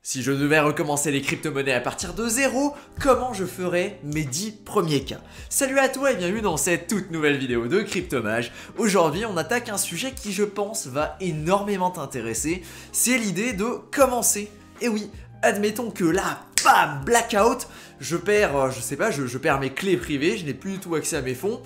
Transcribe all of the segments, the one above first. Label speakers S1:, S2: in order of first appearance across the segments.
S1: Si je devais recommencer les crypto-monnaies à partir de zéro, comment je ferais mes 10 premiers cas? Salut à toi et bienvenue dans cette toute nouvelle vidéo de Cryptomage. Aujourd'hui, on attaque un sujet qui, je pense, va énormément t'intéresser. C'est l'idée de commencer. Et oui, admettons que là, bam, blackout, je perds, je perds mes clés privées, je n'ai plus du tout accès à mes fonds.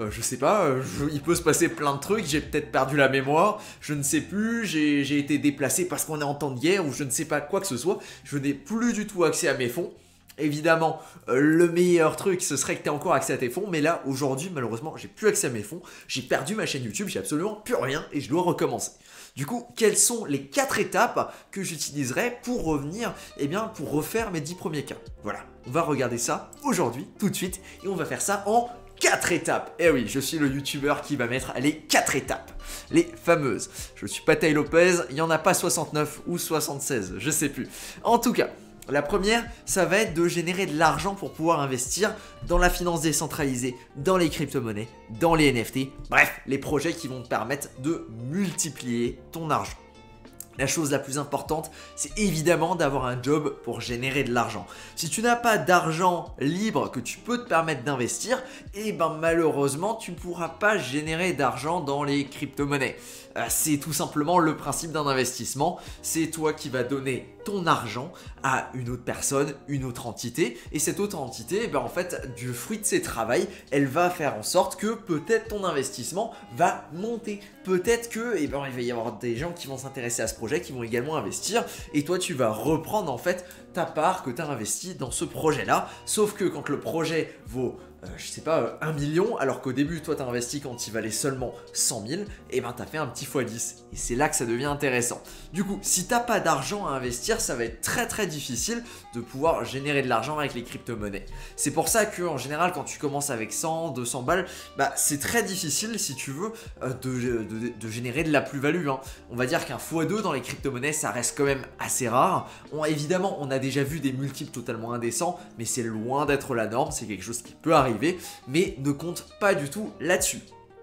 S1: Il peut se passer plein de trucs, j'ai peut-être perdu la mémoire, je ne sais plus, j'ai été déplacé parce qu'on est en temps de guerre ou je ne sais pas quoi que ce soit, je n'ai plus du tout accès à mes fonds. Évidemment, le meilleur truc, ce serait que tu aies encore accès à tes fonds, mais là, aujourd'hui, malheureusement, j'ai plus accès à mes fonds, j'ai perdu ma chaîne YouTube, j'ai absolument plus rien et je dois recommencer. Du coup, quelles sont les 4 étapes que j'utiliserai pour revenir, pour refaire mes 10 premiers cas? Voilà, on va regarder ça aujourd'hui, tout de suite, et on va faire ça en 4 étapes. Eh oui, je suis le youtubeur qui va mettre les 4 étapes. Les fameuses. Je suis pas Taï Lopez, il n'y en a pas 69 ou 76, je sais plus. En tout cas, la première, ça va être de générer de l'argent pour pouvoir investir dans la finance décentralisée, dans les crypto-monnaies, dans les NFT, bref, les projets qui vont te permettre de multiplier ton argent. La chose la plus importante, c'est évidemment d'avoir un job pour générer de l'argent. Si tu n'as pas d'argent libre que tu peux te permettre d'investir, malheureusement, tu ne pourras pas générer d'argent dans les crypto-monnaies. C'est tout simplement le principe d'un investissement. C'est toi qui vas donner ton argent à une autre personne, une autre entité. Et cette autre entité, en fait, du fruit de ses travaux, elle va faire en sorte que peut-être ton investissement va monter. Peut-être que, il va y avoir des gens qui vont s'intéresser à ce projet, qui vont également investir. Et toi, tu vas reprendre en fait ta part que tu as investi dans ce projet-là. Sauf que quand le projet vaut 1 million, alors qu'au début, toi, tu as investi quand il valait seulement 100 000, tu as fait un petit x10. Et c'est là que ça devient intéressant. Du coup, si tu n'as pas d'argent à investir, ça va être très très difficile de pouvoir générer de l'argent avec les crypto-monnaies. C'est pour ça qu'en général, quand tu commences avec 100, 200 balles, c'est très difficile, si tu veux, de générer de la plus-value. On va dire qu'un x2 dans les crypto-monnaies, ça reste quand même assez rare. Évidemment, on a déjà vu des multiples totalement indécents, mais c'est loin d'être la norme, c'est quelque chose qui peut arriver, mais ne compte pas du tout là-dessus.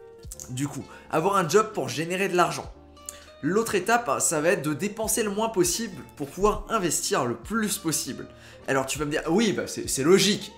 S1: Du coup, avoir un job pour générer de l'argent. L'autre étape, ça va être de dépenser le moins possible pour pouvoir investir le plus possible. Alors tu vas me dire, oui, c'est logique,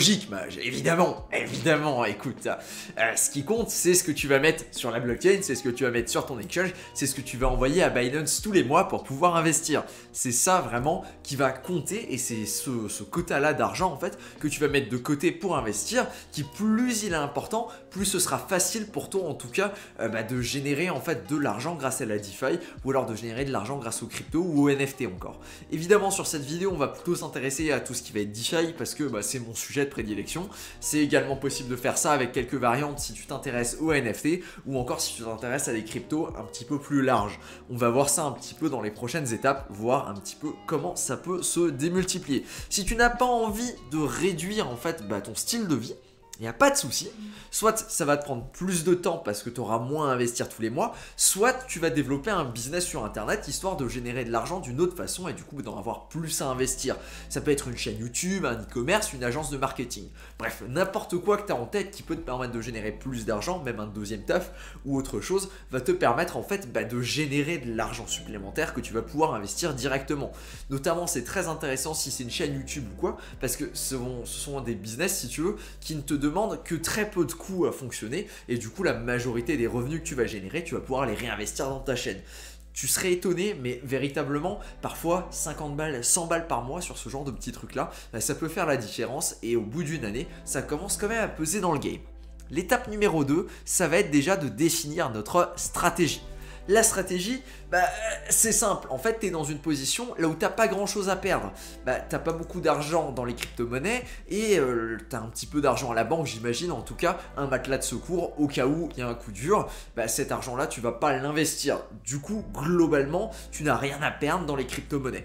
S1: évidemment, écoute, ce qui compte, c'est ce que tu vas mettre sur la blockchain, c'est ce que tu vas mettre sur ton exchange, c'est ce que tu vas envoyer à Binance tous les mois pour pouvoir investir. C'est ça vraiment qui va compter et c'est ce quota-là d'argent en fait que tu vas mettre de côté pour investir, qui plus il est important, plus ce sera facile pour toi en tout cas de générer en fait de l'argent grâce à la DeFi ou alors de générer de l'argent grâce aux crypto ou aux NFT encore. Évidemment sur cette vidéo on va plutôt s'intéresser à tout ce qui va être DeFi parce que c'est mon sujet de prédilection. C'est également possible de faire ça avec quelques variantes si tu t'intéresses aux NFT ou encore si tu t'intéresses à des cryptos un petit peu plus larges. On va voir ça un petit peu dans les prochaines étapes, voir un petit peu comment ça peut se démultiplier. Si tu n'as pas envie de réduire en fait ton style de vie, il n'y a pas de souci, soit ça va te prendre plus de temps parce que tu auras moins à investir tous les mois, soit tu vas développer un business sur internet histoire de générer de l'argent d'une autre façon et du coup d'en avoir plus à investir. Ça peut être une chaîne YouTube, un e-commerce, une agence de marketing. Bref, n'importe quoi que tu as en tête qui peut te permettre de générer plus d'argent, même un deuxième taf ou autre chose, va te permettre en fait de générer de l'argent supplémentaire que tu vas pouvoir investir directement. Notamment c'est très intéressant si c'est une chaîne YouTube ou quoi, parce que ce sont des business si tu veux qui ne te demande que très peu de coûts à fonctionner et du coup la majorité des revenus que tu vas générer, tu vas pouvoir les réinvestir dans ta chaîne. Tu serais étonné, mais véritablement, parfois 50 balles, 100 balles par mois sur ce genre de petits trucs-là, ça peut faire la différence et au bout d'une année, ça commence quand même à peser dans le game. L'étape numéro 2, ça va être déjà de définir notre stratégie. La stratégie, c'est simple. En fait, tu es dans une position là où tu n'as pas grand chose à perdre. Tu n'as pas beaucoup d'argent dans les crypto-monnaies et tu as un petit peu d'argent à la banque, j'imagine. En tout cas, un matelas de secours au cas où il y a un coup dur. Cet argent-là, tu ne vas pas l'investir. Du coup, globalement, tu n'as rien à perdre dans les crypto-monnaies.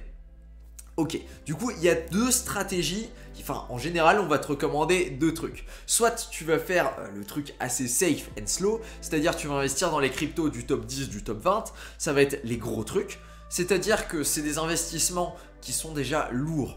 S1: Ok, du coup, il y a 2 stratégies. En général, on va te recommander 2 trucs. Soit tu vas faire le truc assez safe and slow, c'est-à-dire tu vas investir dans les cryptos du top 10, du top 20. Ça va être les gros trucs. C'est-à-dire que c'est des investissements qui sont déjà lourds.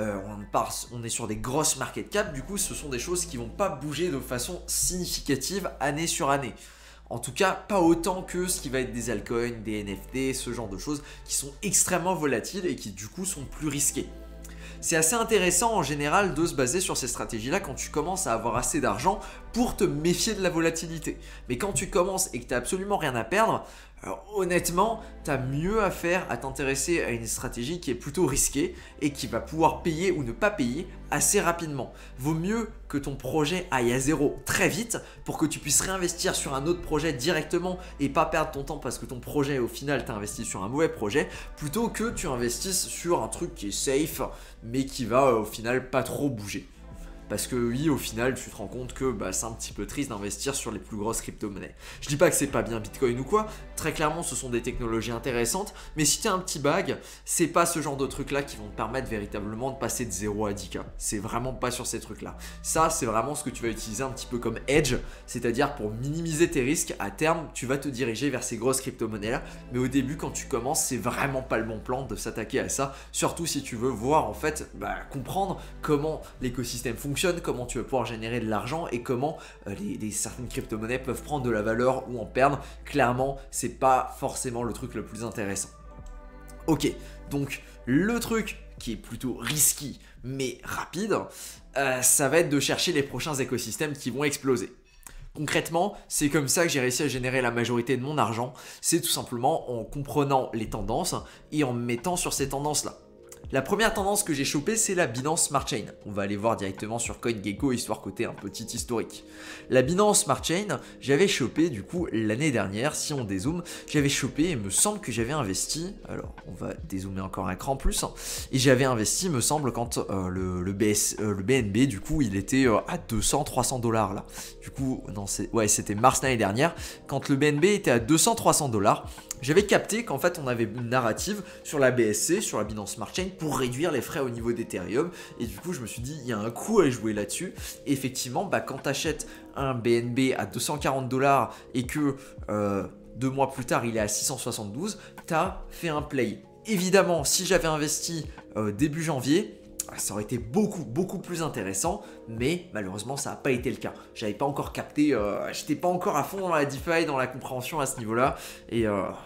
S1: On est sur des grosses market cap. Du coup, ce sont des choses qui ne vont pas bouger de façon significative année sur année. En tout cas, pas autant que ce qui va être des altcoins, des NFT, ce genre de choses qui sont extrêmement volatiles et qui du coup sont plus risquées. C'est assez intéressant en général de se baser sur ces stratégies-là quand tu commences à avoir assez d'argent pour te méfier de la volatilité. Mais quand tu commences et que tu n'as absolument rien à perdre, alors honnêtement, tu as mieux à faire à t'intéresser à une stratégie qui est plutôt risquée et qui va pouvoir payer ou ne pas payer assez rapidement. Vaut mieux que ton projet aille à zéro très vite pour que tu puisses réinvestir sur un autre projet directement et pas perdre ton temps parce que ton projet au final t'as investi sur un mauvais projet, plutôt que tu investisses sur un truc qui est safe mais qui va au final pas trop bouger. Parce que oui, au final, tu te rends compte que c'est un petit peu triste d'investir sur les plus grosses crypto-monnaies. Je dis pas que c'est pas bien Bitcoin ou quoi, très clairement ce sont des technologies intéressantes, mais si tu as un petit bag, c'est pas ce genre de trucs là qui vont te permettre véritablement de passer de 0 à 10K. C'est vraiment pas sur ces trucs là. Ça, c'est vraiment ce que tu vas utiliser un petit peu comme hedge, c'est-à-dire pour minimiser tes risques, à terme, tu vas te diriger vers ces grosses crypto-monnaies là, mais au début, quand tu commences, c'est vraiment pas le bon plan de s'attaquer à ça, surtout si tu veux voir en fait, comprendre comment l'écosystème fonctionne, comment tu vas pouvoir générer de l'argent et comment certaines crypto-monnaies peuvent prendre de la valeur ou en perdre. Clairement, c'est pas forcément le truc le plus intéressant. Ok, donc le truc qui est plutôt risky mais rapide, ça va être de chercher les prochains écosystèmes qui vont exploser. Concrètement, c'est comme ça que j'ai réussi à générer la majorité de mon argent. C'est tout simplement en comprenant les tendances et en me mettant sur ces tendances-là. La première tendance que j'ai chopée, c'est la Binance Smart Chain. On va aller voir directement sur CoinGecko, histoire côté un petit historique. La Binance Smart Chain, j'avais chopé du coup l'année dernière, si on dézoome, j'avais chopé et il me semble que j'avais investi, alors on va dézoomer encore un cran plus, et j'avais investi, me semble, quand le BNB, du coup, il était à 200-300 $ là. Du coup, non, c'était mars l'année dernière, quand le BNB était à 200-300 $. J'avais capté qu'en fait on avait une narrative sur la BSC, sur la Binance Smart Chain pour réduire les frais au niveau d'Ethereum et du coup je me suis dit il y a un coup à jouer là-dessus. Et effectivement quand tu achètes un BNB à 240 $ et que 2 mois plus tard il est à 672, tu as fait un play. Évidemment si j'avais investi début janvier, ça aurait été beaucoup plus intéressant, mais malheureusement ça n'a pas été le cas. J'avais pas encore capté, j'étais pas encore à fond dans la DeFi, dans la compréhension à ce niveau-là, et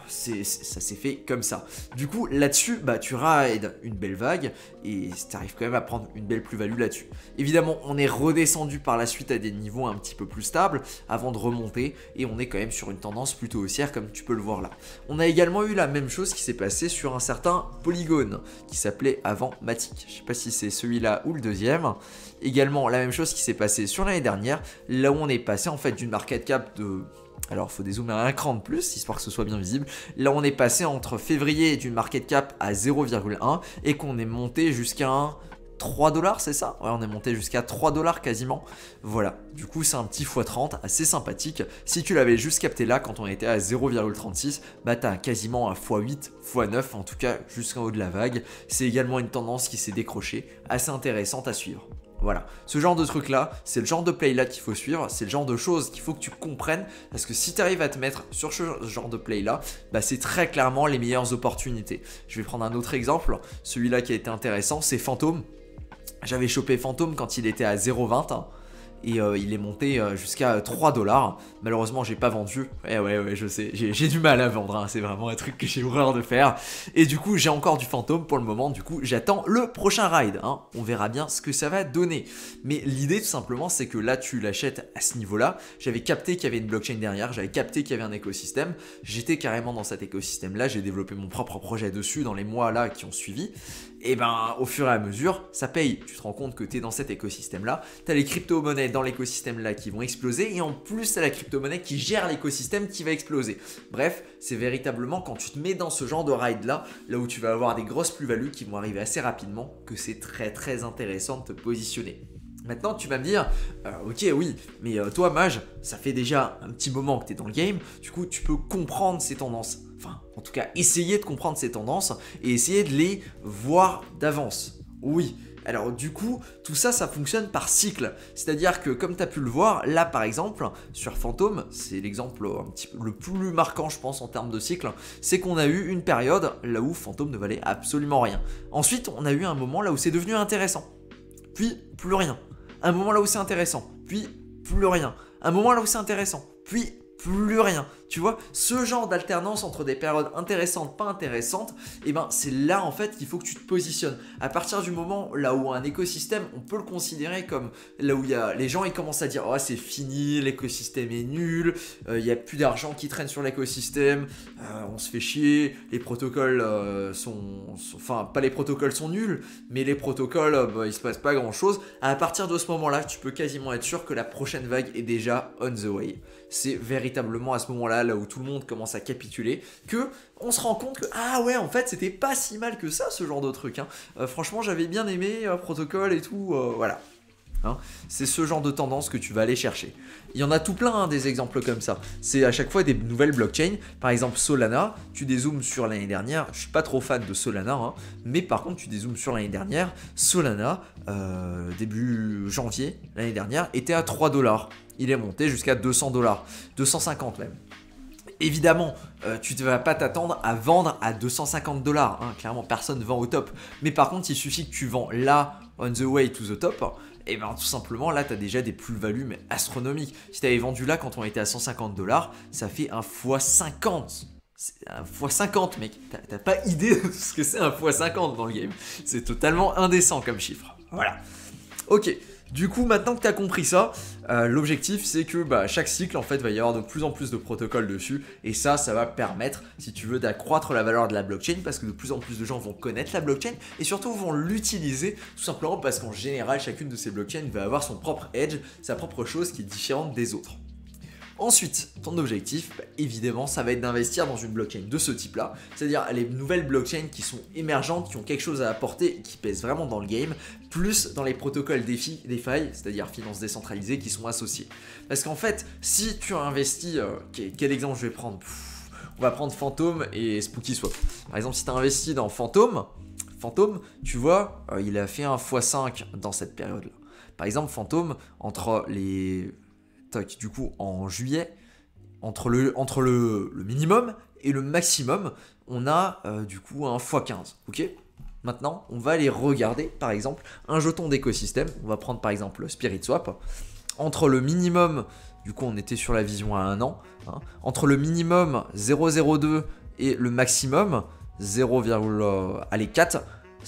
S1: ça s'est fait comme ça. Du coup là-dessus, tu rides une belle vague, et tu arrives quand même à prendre une belle plus-value là-dessus. Évidemment, on est redescendu par la suite à des niveaux un petit peu plus stables, avant de remonter, et on est quand même sur une tendance plutôt haussière, comme tu peux le voir là. On a également eu la même chose qui s'est passée sur un certain Polygon, qui s'appelait avant Matic. Je sais pas si c'est celui-là ou le deuxième. Également la même chose qui s'est passée sur l'année dernière, là où on est passé en fait d'une market cap de... Alors, il faut dézoomer à un cran de plus, histoire que ce soit bien visible. Là, on est passé entre février d'une market cap à 0,1 et qu'on est monté jusqu'à un 3 $, c'est ça? Ouais, on est monté jusqu'à 3 $ quasiment. Voilà, du coup, c'est un petit x30 assez sympathique. Si tu l'avais juste capté là, quand on était à 0,36, t'as quasiment un x8, x9, en tout cas jusqu'en haut de la vague. C'est également une tendance qui s'est décrochée, assez intéressante à suivre. Voilà, ce genre de truc là, c'est le genre de play là qu'il faut suivre, c'est le genre de choses qu'il faut que tu comprennes, parce que si tu arrives à te mettre sur ce genre de play là, c'est très clairement les meilleures opportunités. Je vais prendre un autre exemple, celui-là qui a été intéressant, c'est Phantom. J'avais chopé Phantom quand il était à 0,20 et il est monté jusqu'à 3 $. Malheureusement, j'ai pas vendu. Ouais, je sais, j'ai du mal à vendre, hein. C'est vraiment un truc que j'ai horreur de faire. Et du coup, j'ai encore du Phantom pour le moment. Du coup, j'attends le prochain ride, hein. On verra bien ce que ça va donner. Mais l'idée, tout simplement, c'est que là, tu l'achètes à ce niveau-là. J'avais capté qu'il y avait une blockchain derrière. J'avais capté qu'il y avait un écosystème. J'étais carrément dans cet écosystème-là. J'ai développé mon propre projet dessus dans les mois là qui ont suivi. Et au fur et à mesure, ça paye. Tu te rends compte que tu es dans cet écosystème-là. Tu as les crypto-monnaies dans l'écosystème-là qui vont exploser. Et en plus, tu as la crypto-monnaie qui gère l'écosystème qui va exploser. Bref, c'est véritablement quand tu te mets dans ce genre de ride-là, là où tu vas avoir des grosses plus-values qui vont arriver assez rapidement, que c'est très intéressant de te positionner. Maintenant, tu vas me dire, ok, oui, mais toi, Maj, ça fait déjà un petit moment que tu es dans le game. Du coup, tu peux comprendre ces tendances. Enfin, en tout cas, essayer de comprendre ces tendances et essayer de les voir d'avance. Oui, alors du coup, tout ça, ça fonctionne par cycle. C'est-à-dire que, comme tu as pu le voir, là par exemple, sur Phantom, c'est l'exemple un petit peu le plus marquant, je pense, en termes de cycle, c'est qu'on a eu une période là où Phantom ne valait absolument rien. Ensuite, on a eu un moment là où c'est devenu intéressant. Puis, plus rien. Un moment là où c'est intéressant. Puis, plus rien. Un moment là où c'est intéressant. Puis, plus rien. Tu vois, ce genre d'alternance entre des périodes intéressantes, pas intéressantes, et ben c'est là en fait qu'il faut que tu te positionnes. À partir du moment là où un écosystème, on peut le considérer comme là où il y a les gens ils commencent à dire oh c'est fini, l'écosystème est nul, il n'y a plus d'argent qui traîne sur l'écosystème, on se fait chier, les protocoles enfin pas les protocoles sont nuls, mais les protocoles il se passe pas grand chose. À partir de ce moment-là, tu peux quasiment être sûr que la prochaine vague est déjà on the way. C'est véritablement à ce moment-là, là où tout le monde commence à capituler, que on se rend compte que ah ouais en fait c'était pas si mal que ça ce genre de truc. Franchement j'avais bien aimé protocole et tout, voilà. C'est ce genre de tendance que tu vas aller chercher. Il y en a tout plein des exemples comme ça. C'est à chaque fois des nouvelles blockchains. Par exemple Solana, tu dézoomes sur l'année dernière. Je suis pas trop fan de Solana, mais par contre tu dézoomes sur l'année dernière. Solana, début janvier l'année dernière, était à 3$. Il est monté jusqu'à 200$, 250 même. Évidemment, tu ne vas pas t'attendre à vendre à 250$. Clairement, personne ne vend au top. Mais par contre, il suffit que tu vends là, on the way to the top. Et bien tout simplement, là, tu as déjà des plus-values mais astronomiques. Si tu avais vendu là quand on était à 150$, ça fait un x50. C'est un x50, mec. T'as pas idée de ce que c'est un x50 dans le game. C'est totalement indécent comme chiffre. Voilà. Ok. Du coup, maintenant que tu as compris ça, l'objectif c'est que chaque cycle en fait va y avoir de plus en plus de protocoles dessus et ça va permettre, si tu veux, d'accroître la valeur de la blockchain parce que de plus en plus de gens vont connaître la blockchain et surtout vont l'utiliser tout simplement parce qu'en général chacune de ces blockchains va avoir son propre edge, sa propre chose qui est différente des autres. Ensuite, ton objectif, évidemment, ça va être d'investir dans une blockchain de ce type-là, c'est-à-dire les nouvelles blockchains qui sont émergentes, qui ont quelque chose à apporter et qui pèsent vraiment dans le game, plus dans les protocoles DeFi, c'est-à-dire finances décentralisées qui sont associés. Parce qu'en fait, si tu as investi, quel exemple je vais prendre? On va prendre Phantom et SpookySwap. Par exemple, si tu as investi dans Phantom, tu vois, il a fait un x5 dans cette période-là. Par exemple, Phantom, entre les... Du coup, en juillet, entre le minimum et le maximum, on a du coup un x15. Ok. Maintenant, on va aller regarder, par exemple, un jeton d'écosystème. On va prendre par exemple SpiritSwap. Entre le minimum, du coup, on était sur la vision à 1 an. Entre le minimum 0,02 et le maximum 0,4.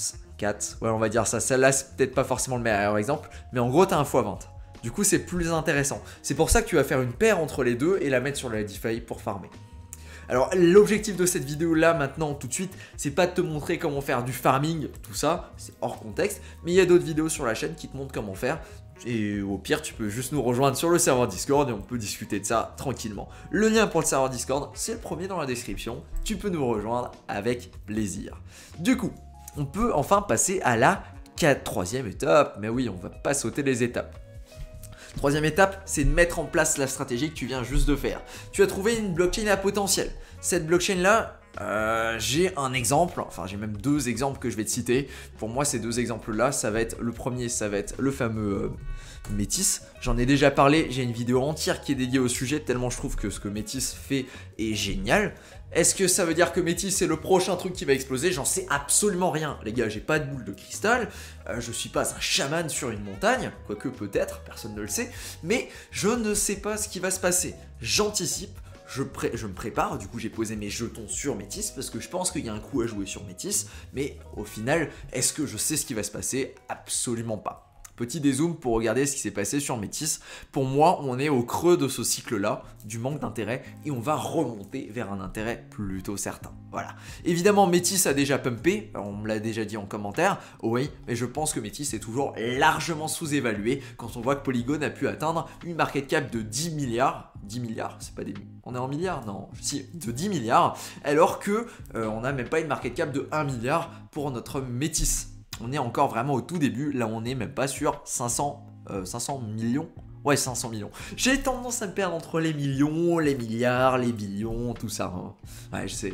S1: 4, ouais, on va dire ça. Celle-là, c'est peut-être pas forcément le meilleur exemple, mais en gros, tu as un x20. Du coup, c'est plus intéressant. C'est pour ça que tu vas faire une paire entre les deux et la mettre sur la DeFi pour farmer. Alors, l'objectif de cette vidéo-là, maintenant, tout de suite, c'est pas de te montrer comment faire du farming, tout ça, c'est hors contexte, mais il y a d'autres vidéos sur la chaîne qui te montrent comment faire. Et au pire, tu peux juste nous rejoindre sur le serveur Discord et on peut discuter de ça tranquillement. Le lien pour le serveur Discord, c'est le premier dans la description. Tu peux nous rejoindre avec plaisir. Du coup, on peut enfin passer à la troisième étape. Mais oui, on va pas sauter les étapes. Troisième étape, c'est de mettre en place la stratégie que tu viens juste de faire. Tu as trouvé une blockchain à potentiel. Cette blockchain-là, j'ai un exemple, enfin j'ai même deux exemples que je vais te citer. Pour moi, ces deux exemples-là, ça va être le premier, ça va être le fameux Métis. J'en ai déjà parlé, j'ai une vidéo entière qui est dédiée au sujet, tellement je trouve que ce que Métis fait est génial. Est-ce que ça veut dire que Métis c'est le prochain truc qui va exploser? J'en sais absolument rien, les gars, j'ai pas de boule de cristal, je suis pas un chaman sur une montagne, quoique peut-être, personne ne le sait, mais je ne sais pas ce qui va se passer. J'anticipe, je me prépare, du coup j'ai posé mes jetons sur Métis parce que je pense qu'il y a un coup à jouer sur Métis, mais au final, est-ce que je sais ce qui va se passer? Absolument pas. Petit dézoom pour regarder ce qui s'est passé sur Métis. Pour moi, on est au creux de ce cycle-là, du manque d'intérêt, et on va remonter vers un intérêt plutôt certain. Voilà. Évidemment, Métis a déjà pumpé, on me l'a déjà dit en commentaire, oui, mais je pense que Métis est toujours largement sous-évalué quand on voit que Polygon a pu atteindre une market cap de 10 milliards. 10 milliards, c'est pas des... On est en milliards? Non, si, de 10 milliards, alors que on n'a même pas une market cap de 1 milliard pour notre Métis. On est encore vraiment au tout début, là on n'est même pas sur 500 millions. Ouais, 500 millions. J'ai tendance à me perdre entre les millions, les milliards, les billions, tout ça. Ouais, je sais,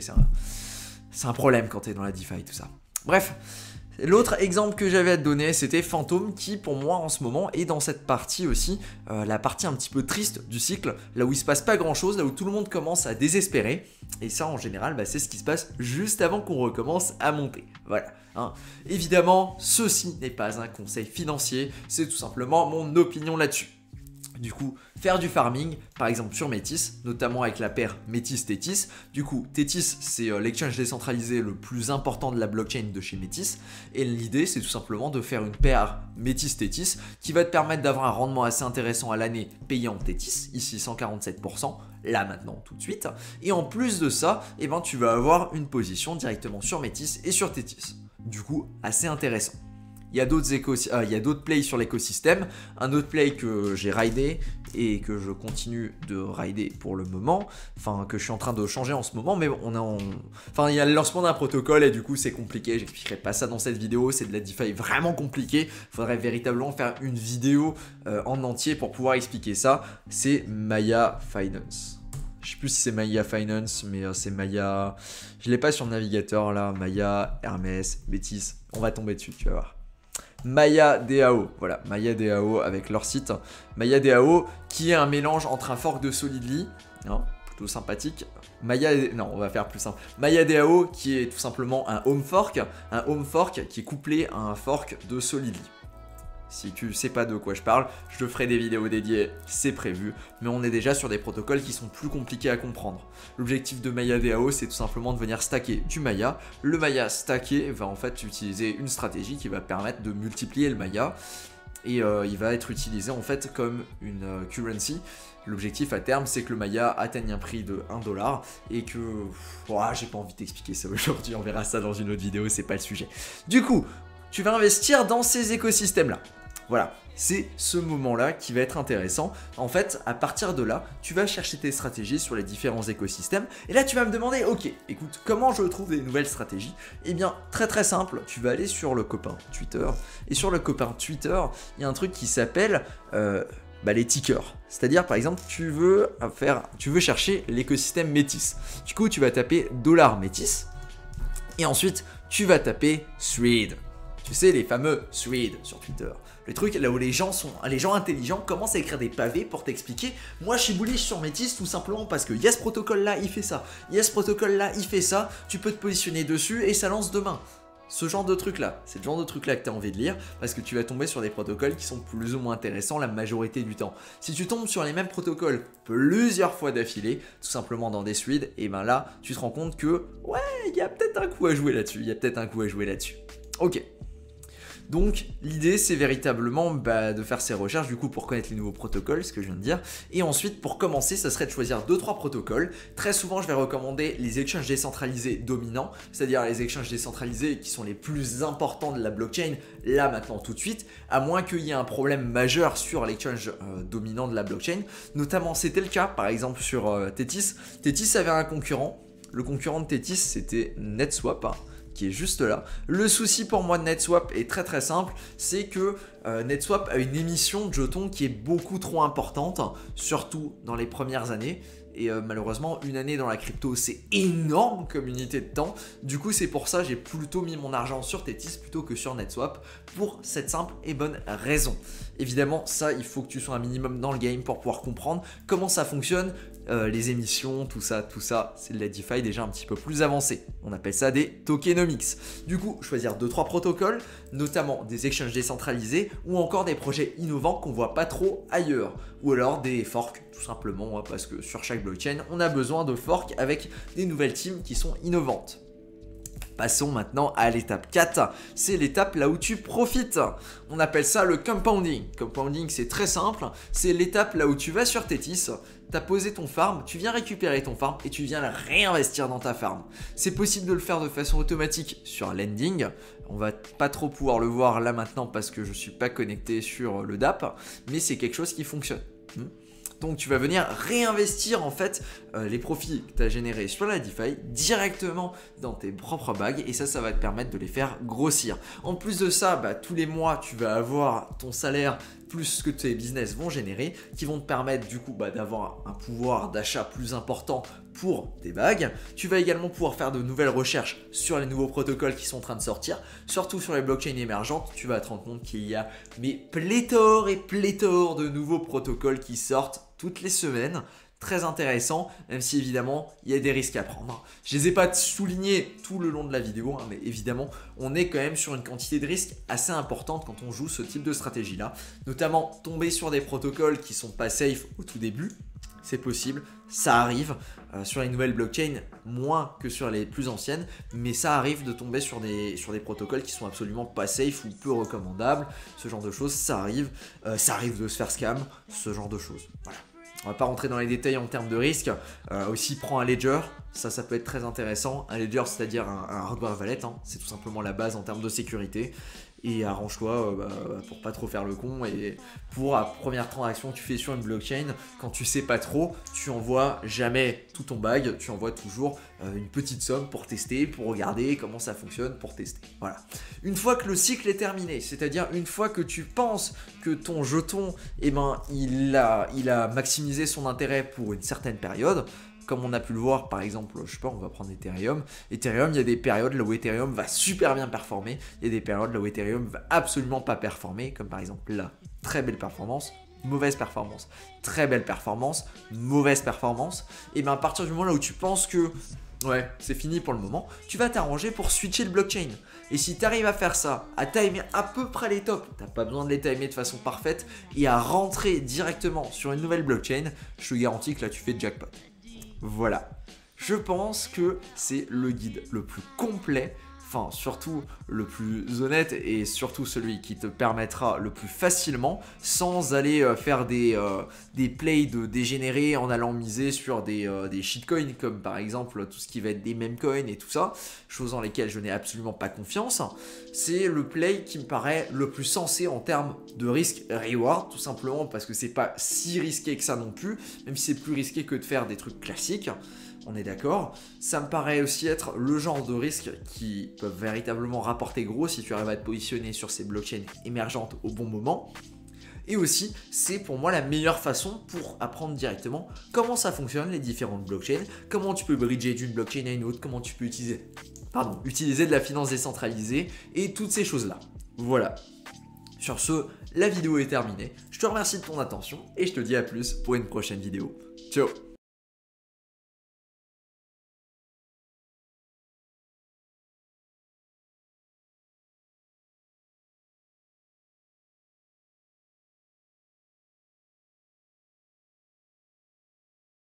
S1: c'est un problème quand t'es dans la DeFi, tout ça. Bref, l'autre exemple que j'avais à te donner, c'était Phantom, qui pour moi en ce moment est dans cette partie aussi, la partie un petit peu triste du cycle, là où il se passe pas grand chose, là où tout le monde commence à désespérer. Et ça en général, c'est ce qui se passe juste avant qu'on recommence à monter. Voilà. Évidemment, ceci n'est pas un conseil financier, c'est tout simplement mon opinion là-dessus. Du coup, faire du farming, par exemple sur Métis, notamment avec la paire Métis-Tétis. Du coup, Tétis, c'est l'exchange décentralisé le plus important de la blockchain de chez Métis. Et l'idée, c'est tout simplement de faire une paire Métis-Tétis qui va te permettre d'avoir un rendement assez intéressant à l'année payant Tétis, ici 147%, là maintenant tout de suite. Et en plus de ça, eh ben, tu vas avoir une position directement sur Métis et sur Tétis. Du coup, assez intéressant. Il y a d'autres plays sur l'écosystème. Un autre play que j'ai ridé et que je continue de rider pour le moment. Enfin, que je suis en train de changer en ce moment. Mais enfin, il y a le lancement d'un protocole et du coup, c'est compliqué. J'expliquerai pas ça dans cette vidéo. C'est de la DeFi vraiment compliqué. Il faudrait véritablement faire une vidéo en entier pour pouvoir expliquer ça. C'est Maya Finance. Je sais plus si c'est Maya Finance, mais c'est Maya. Je l'ai pas sur le navigateur là. Maya, Hermès, Métis. On va tomber dessus, tu vas voir. Maya DAO, voilà, Maya DAO avec leur site. Maya DAO qui est un mélange entre un fork de Solidly, plutôt sympathique. Non, on va faire plus simple. Maya DAO qui est tout simplement un home fork qui est couplé à un fork de Solidly. Si tu sais pas de quoi je parle, je te ferai des vidéos dédiées, c'est prévu. Mais on est déjà sur des protocoles qui sont plus compliqués à comprendre. L'objectif de Maya DAO, c'est tout simplement de venir stacker du Maya. Le Maya stacké va en fait utiliser une stratégie qui va permettre de multiplier le Maya. Et il va être utilisé en fait comme une currency. L'objectif à terme, c'est que le Maya atteigne un prix de 1$ et que... j'ai pas envie d'expliquer ça aujourd'hui, on verra ça dans une autre vidéo, c'est pas le sujet. Du coup, tu vas investir dans ces écosystèmes-là. Voilà, c'est ce moment-là qui va être intéressant. En fait, à partir de là, tu vas chercher tes stratégies sur les différents écosystèmes. Et là, tu vas me demander, ok, écoute, comment je trouve des nouvelles stratégies? Eh bien, très très simple, tu vas aller sur le copain Twitter. Et sur le copain Twitter, il y a un truc qui s'appelle les tickers. C'est-à-dire, par exemple, tu veux chercher l'écosystème Métis. Du coup, tu vas taper $Métis. Et ensuite, tu vas taper Thread. Tu sais, les fameux threads sur Twitter. Le truc là où les gens intelligents commencent à écrire des pavés pour t'expliquer. Moi, je suis bullish sur Métis tout simplement parce que ce protocole là, il fait ça. Ce protocole là, il fait ça. Tu peux te positionner dessus et ça lance demain. Ce genre de truc là, c'est le genre de truc là que tu as envie de lire parce que tu vas tomber sur des protocoles qui sont plus ou moins intéressants la majorité du temps. Si tu tombes sur les mêmes protocoles plusieurs fois d'affilée, tout simplement dans des threads, et ben là, tu te rends compte que ouais, il y a peut-être un coup à jouer là-dessus. Ok. Donc l'idée c'est véritablement de faire ces recherches du coup pour connaître les nouveaux protocoles, ce que je viens de dire. Et ensuite pour commencer ça serait de choisir 2-3 protocoles. Très souvent je vais recommander les exchanges décentralisés dominants, c'est-à-dire les exchanges décentralisés qui sont les plus importants de la blockchain là maintenant tout de suite, à moins qu'il y ait un problème majeur sur l'exchange dominant de la blockchain. Notamment c'était le cas par exemple sur Tétis. Tétis avait un concurrent, le concurrent de Tétis c'était NetSwap. Qui est juste là. Le souci pour moi de NetSwap est très très simple, c'est que NetSwap a une émission de jetons qui est beaucoup trop importante, surtout dans les premières années. Et malheureusement, une année dans la crypto, c'est énorme comme unité de temps. Du coup, c'est pour ça que j'ai plutôt mis mon argent sur Tétis plutôt que sur NetSwap, pour cette simple et bonne raison. Évidemment, ça, il faut que tu sois un minimum dans le game pour pouvoir comprendre comment ça fonctionne, les émissions, tout ça, c'est de la DeFi déjà un petit peu plus avancé. On appelle ça des tokenomics. Du coup, choisir 2-3 protocoles, notamment des exchanges décentralisés ou encore des projets innovants qu'on voit pas trop ailleurs. Ou alors des forks, tout simplement, parce que sur chaque blockchain, on a besoin de forks avec des nouvelles teams qui sont innovantes. Passons maintenant à l'étape 4, c'est l'étape là où tu profites. On appelle ça le compounding. Compounding, c'est très simple, c'est l'étape là où tu vas sur Tétis, tu as posé ton farm, tu viens récupérer ton farm et tu viens le réinvestir dans ta farm. C'est possible de le faire de façon automatique sur un lending. On va pas trop pouvoir le voir là maintenant parce que je suis pas connecté sur le DApp, mais c'est quelque chose qui fonctionne. Donc tu vas venir réinvestir en fait les profits que tu as générés sur la DeFi directement dans tes propres bagues et ça va te permettre de les faire grossir. En plus de ça, tous les mois tu vas avoir ton salaire plus ce que tes business vont générer qui vont te permettre du coup d'avoir un pouvoir d'achat plus important pour tes bagues. Tu vas également pouvoir faire de nouvelles recherches sur les nouveaux protocoles qui sont en train de sortir, surtout sur les blockchains émergentes. Tu vas te rendre compte qu'il y a pléthore et pléthore de nouveaux protocoles qui sortent toutes les semaines. très intéressant, même si évidemment il y a des risques à prendre. Je les ai pas soulignés tout le long de la vidéo, mais évidemment on est quand même sur une quantité de risques assez importante quand on joue ce type de stratégie là, notamment tomber sur des protocoles qui sont pas safe au tout début. C'est possible, ça arrive sur les nouvelles blockchains, moins que sur les plus anciennes, mais ça arrive de tomber sur des protocoles qui sont absolument pas safe ou peu recommandables, ce genre de choses, ça arrive de se faire scam, ce genre de choses, voilà. On va pas rentrer dans les détails en termes de risque, aussi prends un ledger, ça peut être très intéressant, un ledger c'est-à-dire un hardware wallet, hein. C'est tout simplement la base en termes de sécurité. Et arrange-toi pour pas trop faire le con, et pour la première transaction que tu fais sur une blockchain, quand tu sais pas trop, tu envoies jamais tout ton bag, tu envoies toujours une petite somme pour tester, pour regarder comment ça fonctionne, pour tester. Voilà. Une fois que le cycle est terminé, c'est-à-dire une fois que tu penses que ton jeton, eh ben, il a maximisé son intérêt pour une certaine période, comme on a pu le voir par exemple, je sais pas, on va prendre Ethereum. Ethereum, il y a des périodes là où Ethereum va super bien performer, il y a des périodes là où Ethereum va absolument pas performer, comme par exemple là, très belle performance, mauvaise performance, très belle performance, mauvaise performance. Et bien à partir du moment là où tu penses que ouais, c'est fini pour le moment, tu vas t'arranger pour switcher le blockchain. Et si tu arrives à faire ça, à timer à peu près les tops, tu n'as pas besoin de les timer de façon parfaite, et à rentrer directement sur une nouvelle blockchain, je te garantis que là tu fais jackpot. Voilà, je pense que c'est le guide le plus complet, enfin surtout le plus honnête et surtout celui qui te permettra le plus facilement, sans aller faire des plays de dégénérés en allant miser sur des shitcoins comme par exemple tout ce qui va être des meme coins et tout ça, choses dans lesquelles je n'ai absolument pas confiance. C'est le play qui me paraît le plus sensé en termes de risque-reward, tout simplement parce que c'est pas si risqué que ça non plus, même si c'est plus risqué que de faire des trucs classiques. On est d'accord. Ça me paraît aussi être le genre de risque qui peuvent véritablement rapporter gros si tu arrives à te positionner sur ces blockchains émergentes au bon moment. Et aussi, c'est pour moi la meilleure façon pour apprendre directement comment ça fonctionne les différentes blockchains, comment tu peux bridger d'une blockchain à une autre, comment tu peux utiliser de la finance décentralisée et toutes ces choses-là. Voilà. Sur ce, la vidéo est terminée. Je te remercie de ton attention et je te dis à plus pour une prochaine vidéo. Ciao!